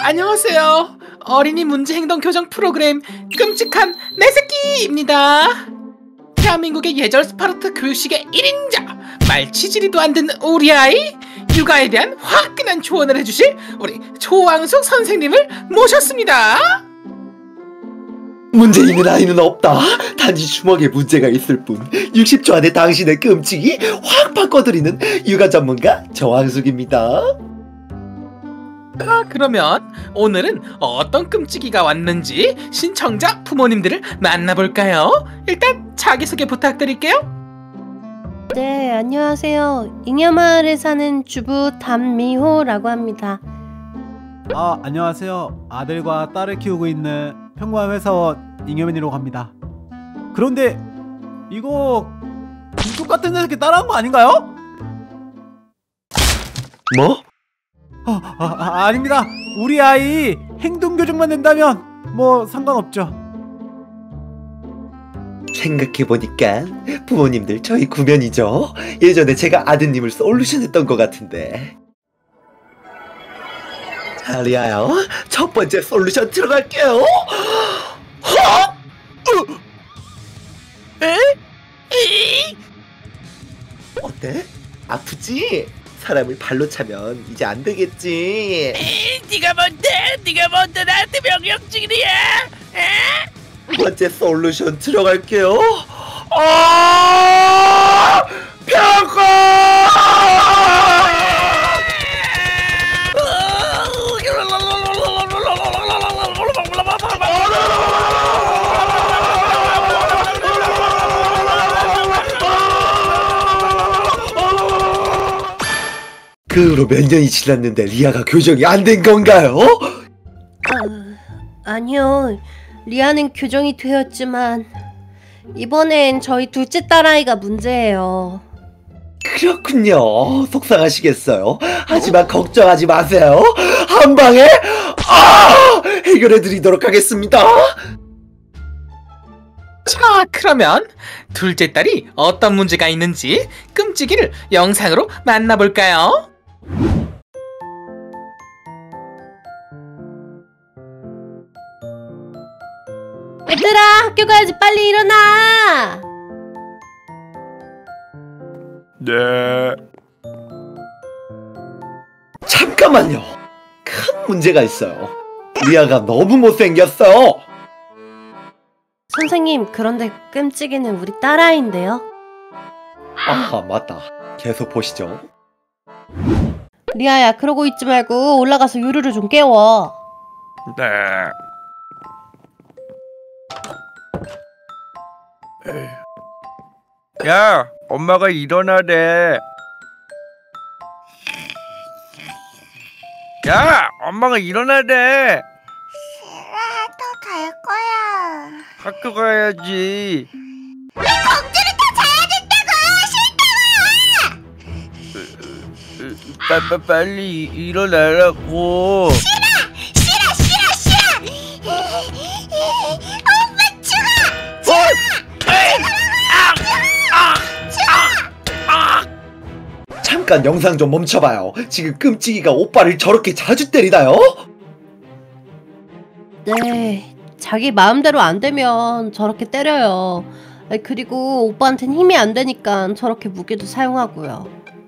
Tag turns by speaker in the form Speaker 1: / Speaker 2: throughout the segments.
Speaker 1: 안녕하세요. 어린이 문제 행동 교정 프로그램 끔찍한 내 새끼입니다. 대한민국의 예절 스파르타 교육식의 1인자, 말치질이도 안 듣는 우리 아이, 육아에 대한 화끈한 조언을 해주실 우리 조왕숙 선생님을 모셨습니다.
Speaker 2: 문제 있는 아이는 없다. 단지 주먹에 문제가 있을 뿐. 60초 안에 당신의 끔찍이 확 바꿔드리는 육아 전문가 조왕숙입니다.
Speaker 1: 그러면 오늘은 어떤 끔찍이가 왔는지 신청자 부모님들을 만나볼까요? 일단 자기소개 부탁드릴게요.
Speaker 3: 네, 안녕하세요. 잉여마을에 사는 주부 담미호라고 합니다.
Speaker 4: 안녕하세요. 아들과 딸을 키우고 있는 평범한 회사원 잉여맨이라고 합니다. 그런데 이거 똑같은 새끼 따라한 거 아닌가요?
Speaker 2: 뭐?
Speaker 4: 아닙니다. 우리 아이 행동 교정만 된다면 뭐 상관없죠.
Speaker 2: 생각해보니까 부모님들 저희 구면이죠. 예전에 제가 아드님을 솔루션 했던 것 같은데. 자, 리아야, 첫 번째 솔루션 들어갈게요. 어때? 아프지? 사람을 발로 차면 이제 안 되겠지.
Speaker 1: 네가 뭔데 나한테 명령직이야?
Speaker 2: 두 번째 솔루션 들어갈게요. 평가! 그 후로 몇 년이 지났는데 리아가 교정이 안 된 건가요?
Speaker 3: 아니요. 리아는 교정이 되었지만 이번엔 저희 둘째 딸아이가 문제예요.
Speaker 2: 그렇군요. 속상하시겠어요. 하지만 걱정하지 마세요. 한 방에 해결해 드리도록 하겠습니다.
Speaker 1: 자, 그러면 둘째 딸이 어떤 문제가 있는지 끔찍이를 영상으로 만나볼까요?
Speaker 3: 얘들아, 학교 가야지. 빨리 일어나.
Speaker 5: 네.
Speaker 2: 잠깐만요. 큰 문제가 있어요. 리아가 너무 못생겼어요.
Speaker 3: 선생님, 그런데 끔찍이는 우리 딸아이인데요.
Speaker 2: 맞다. 계속 보시죠.
Speaker 3: 리아야, 그러고 있지 말고 올라가서 유루를 좀 깨워.
Speaker 5: 네. 야, 엄마가 일어나래. 야, 엄마가 일어나래.
Speaker 6: 싫어, 또 잘 거야.
Speaker 5: 학교 가야지.
Speaker 6: 공주를 더 자야 된다고.
Speaker 5: 빨리 일어나라고.
Speaker 6: 싫어. 오빠 죽어.
Speaker 2: 잠깐 영상 좀 멈춰봐요. 지금 끔찍이가 오빠를 저렇게 자주 때리나요?
Speaker 3: 네, 자기 마음대로 안 되면 저렇게 때려요. 그리고 오빠한테는 힘이 안 되니까 저렇게 무기도 사용하고요.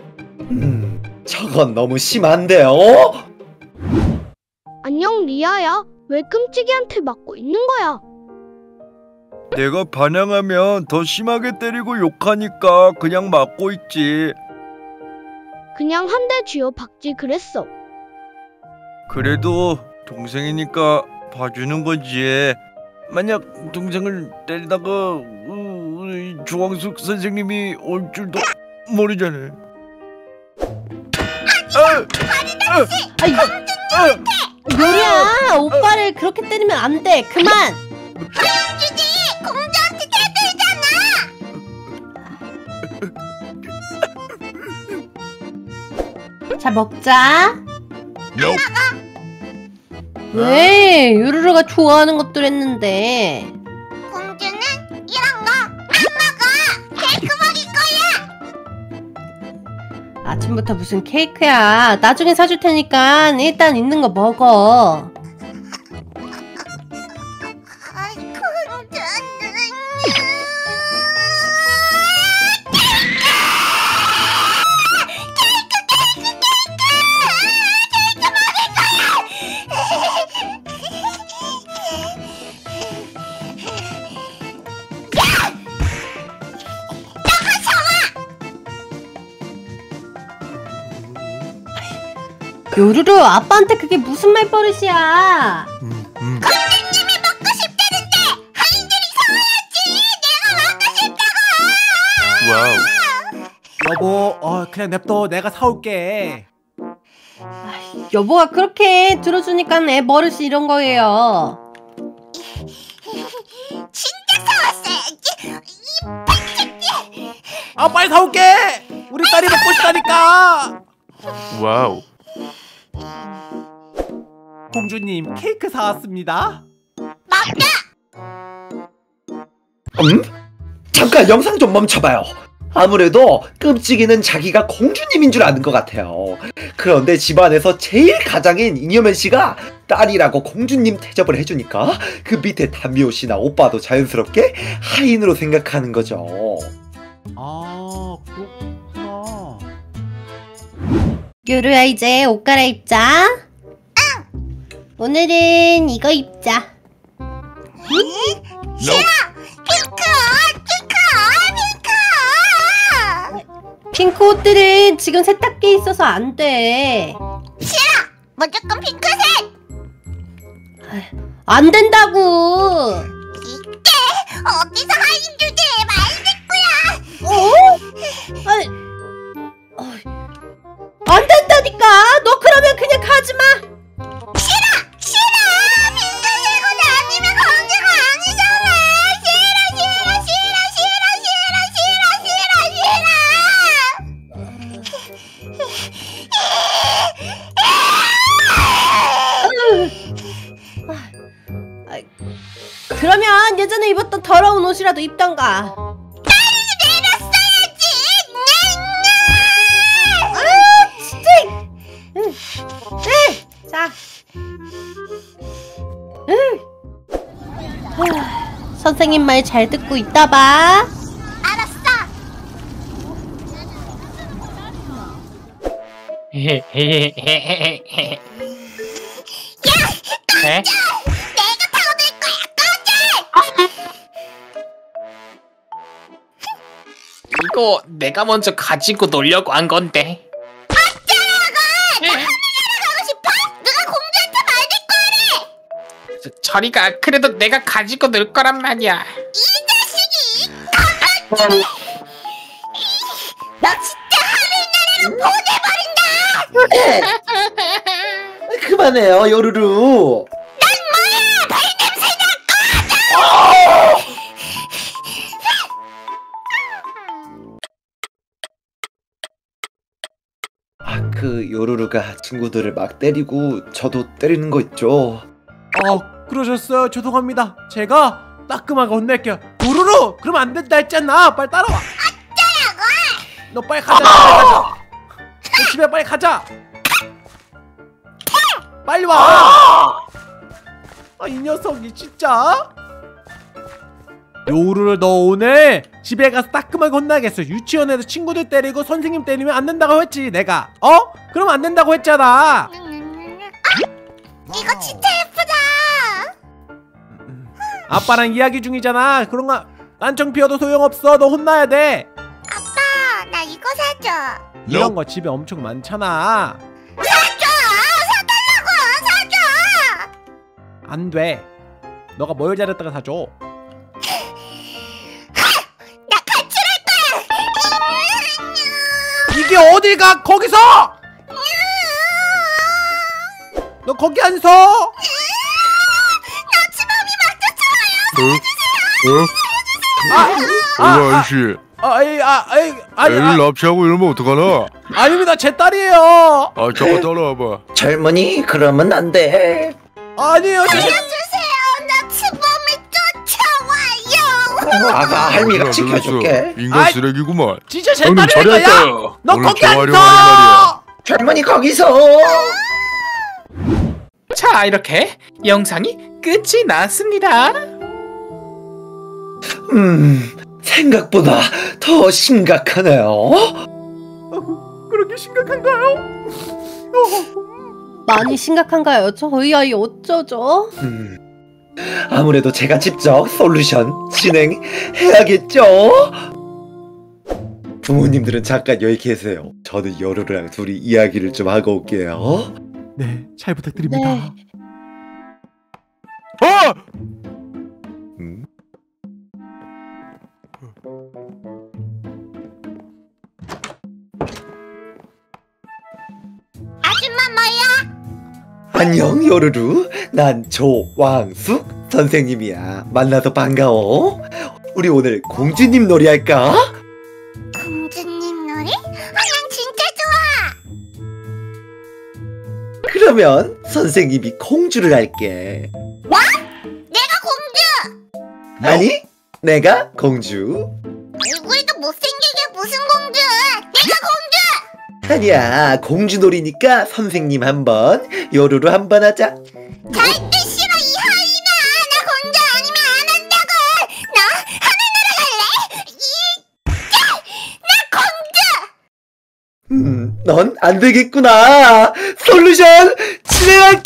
Speaker 2: 저건 너무 심한데요?
Speaker 7: 안녕, 리아야. 왜 끔찍이한테 맞고 있는 거야?
Speaker 5: 내가 반항하면 더 심하게 때리고 욕하니까 그냥 맞고 있지.
Speaker 7: 그냥 한 대 쥐어박지 그랬어.
Speaker 5: 그래도 동생이니까 봐주는 거지. 만약 동생을 때리다가 조왕숙 선생님이 올 줄도 모르잖아.
Speaker 3: 요리야, 오빠를 그렇게 때리면 안 돼. 그만.
Speaker 6: 주지, 공주한테 대들잖아.
Speaker 3: 자, 먹자. 왜? 유루루가 좋아하는 것들 했는데.
Speaker 6: 공주는 이런 거 안 먹어. 케이크 먹일 거야.
Speaker 3: 아침부터 무슨 케이크야. 나중에 사줄 테니까 일단 있는 거 먹어. 요루루, 아빠한테 그게 무슨 말버릇이야.
Speaker 6: 공주님이 먹고 싶다는데 하인들이 사와야지. 내가 먹고 싶다고.
Speaker 5: 와우.
Speaker 4: 여보, 그냥 냅둬. 내가 사올게.
Speaker 3: 여보가 그렇게 들어주니까 애 버릇이 이런 거예요.
Speaker 6: 진짜 사왔어야지.
Speaker 4: 빨리 사올게. 우리 딸이 먹고 싶다니까.
Speaker 5: 와우.
Speaker 4: 공주님, 케이크 사왔습니다.
Speaker 2: 잠깐 영상 좀 멈춰봐요. 아무래도 끔찍이는 자기가 공주님인 줄 아는 것 같아요. 그런데 집안에서 제일 가장인 잉여맨 씨가 딸이라고 공주님 대접을 해주니까 그 밑에 담비오 씨나 오빠도 자연스럽게 하인으로 생각하는 거죠.
Speaker 4: 아, 그렇구나.
Speaker 3: 요루야, 이제 옷 갈아입자. 오늘은 이거 입자. 핑크 옷들은 지금 세탁기에 있어서 안 돼.
Speaker 6: 무조건 핑크색.
Speaker 3: 안 된다고.
Speaker 6: 어디서 하인 주제 말
Speaker 3: 아니, 안 된다니까. 너 그러면 그냥 가지 마.
Speaker 6: 싫어. 핑크색 옷 아니면 공주가 아니잖아.
Speaker 3: 그러면 예전에 입었던 더러운 옷이라도 입던가. 진짜. 자. 선생님 말 잘 듣고 있다 봐.
Speaker 6: 알았어.
Speaker 1: 에?
Speaker 6: 내가 타고들 거야.
Speaker 1: 이거 내가 먼저 가지고 놀려고 한 건데.
Speaker 6: 가고 싶어? 누가 공주한테 말대꾸 하래?
Speaker 1: 저리가. 그래도 내가 가지고 놀 거란 말이야.
Speaker 6: 이 자식이. 너 진짜 하늘나라로 보내버린다.
Speaker 2: 그만해요, 요루루. 그 요루루가 친구들을 막 때리고 저도 때리는 거 있죠.
Speaker 4: 그러셨어요. 죄송합니다. 제가 따끔하게 혼낼게요. 요루루, 그러면 안 된다 했잖아. 빨리 따라와. 너 빨리 가자. 너 집에 빨리 가자. 빨리 와. 이 녀석이 진짜. 요루루, 너 오늘 집에 가서 따끔하게 혼나겠어. 유치원에서 친구들 때리고 선생님 때리면 안 된다고 했지 내가. 그럼 안 된다고 했잖아.
Speaker 6: 이거 진짜 예쁘다.
Speaker 4: 아빠랑 이야기 중이잖아. 그런 거 딴청 피워도 소용없어. 너 혼나야 돼.
Speaker 6: 아빠, 나 이거 사줘.
Speaker 4: 이런 거 집에 엄청 많잖아.
Speaker 6: 사줘. 사달라고. 사줘.
Speaker 4: 안 돼. 너가 뭘 잘했다가 사줘.
Speaker 6: 나 가출할 거야.
Speaker 4: 이게 어딜 가? 거기서! 너 거기 안 서?
Speaker 6: 나 주먹이 막 쫓아와요.
Speaker 5: 아저씨. 애를 납치하고 이러면 어떡하나?
Speaker 4: 아닙니다. 제 딸이에요.
Speaker 5: 잠깐 따라와봐.
Speaker 2: 젊은이, 그러면 안 돼.
Speaker 4: 아니에요.
Speaker 6: 살려주세요. 나 주먹이 쫓아와요.
Speaker 2: 아가 할미가 지켜줄게.
Speaker 5: 인간
Speaker 4: 아이,
Speaker 5: 쓰레기구만.
Speaker 4: 진짜 제
Speaker 5: 형님
Speaker 4: 딸이니까 야!
Speaker 5: 잘했다.
Speaker 4: 너
Speaker 5: 오늘
Speaker 4: 거기 안
Speaker 5: 재활용하는 말이야.
Speaker 4: 서!
Speaker 2: 할머니 거기서.
Speaker 1: 자, 이렇게 영상이 끝이 났습니다.
Speaker 2: 생각보다 더 심각하네요.
Speaker 4: 그렇게 심각한가요?
Speaker 3: 많이 심각한가요? 저희 아이 어쩌죠?
Speaker 2: 아무래도 제가 직접 솔루션 진행해야겠죠? 부모님들은 잠깐 여기 계세요. 저는 여루루랑 둘이 이야기를 좀 하고 올게요.
Speaker 4: 네, 잘 부탁드립니다.
Speaker 3: 네.
Speaker 5: 어!
Speaker 2: 음?
Speaker 6: 아줌마 뭐야?
Speaker 2: 안녕 여루루, 난 조왕숙 선생님이야. 만나서 반가워. 우리 오늘 공주님 놀이 할까?
Speaker 6: 공주님 놀이? 난 진짜 좋아.
Speaker 2: 그러면 선생님이 공주를 할게.
Speaker 6: 내가 공주.
Speaker 2: 아니, 내가 공주.
Speaker 6: 얼굴도 못생기게 무슨 공주? 내가 공주.
Speaker 2: 아니야, 공주 놀이니까 선생님 한 번, 여루루 한 번 하자.
Speaker 6: 절대 싫어 이 하이나. 나 공주 아니면 안 한다고. 너 하늘나라 갈래? 나 공주.
Speaker 2: 넌 안 되겠구나. 솔루션 진행할게.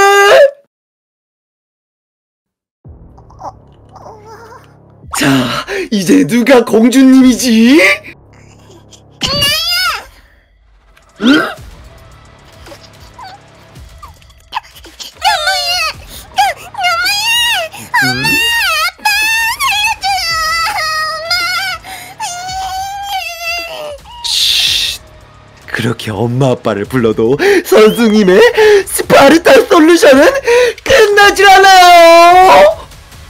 Speaker 2: 자, 이제 누가 공주님이지? 쉿, 그렇게 엄마 아빠를 불러도 선생님의 스파르타 솔루션은 끝나질 않아요.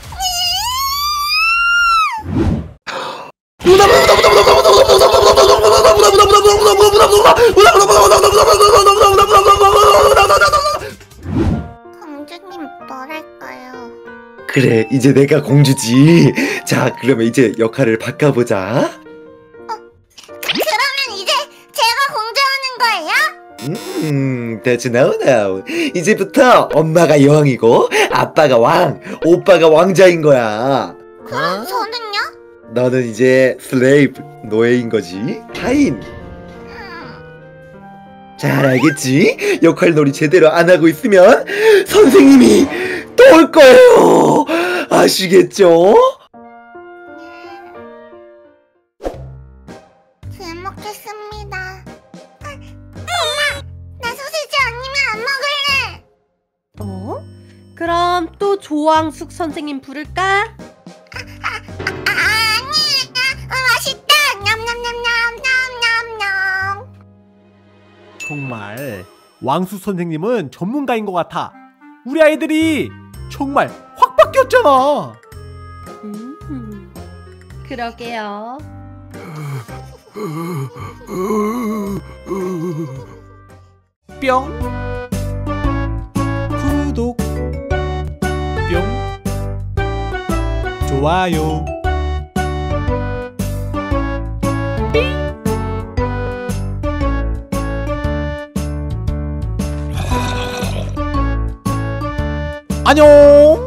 Speaker 6: 공주님 뭐랄까요?
Speaker 2: 그래, 이제 내가 공주지. 자, 그러면 이제 역할을 바꿔보자.
Speaker 6: 그러면 이제 제가 공주하는 거예요?
Speaker 2: that's now now. 이제부터 엄마가 여왕이고 아빠가 왕, 오빠가 왕자인 거야.
Speaker 6: 그럼 저는요?
Speaker 2: 너는 이제 슬레이브, 노예인 거지. 하인. 잘 알겠지? 역할 놀이 제대로 안 하고 있으면 선생님이 또 올 거예요. 아시겠죠?
Speaker 6: 잘 먹겠습니다. 엄마, 나 소시지 아니면 안 먹을래.
Speaker 3: 그럼 또 조왕숙 선생님 부를까?
Speaker 6: 아니야. 맛있다. 냠냠냠냠냠냠냠.
Speaker 4: 정말 왕수 선생님은 전문가인 것 같아. 우리 아이들이 정말 확 바뀌었잖아.
Speaker 3: 그러게요.
Speaker 4: 뿅. 구독. 뿅. 좋아요. 안녕.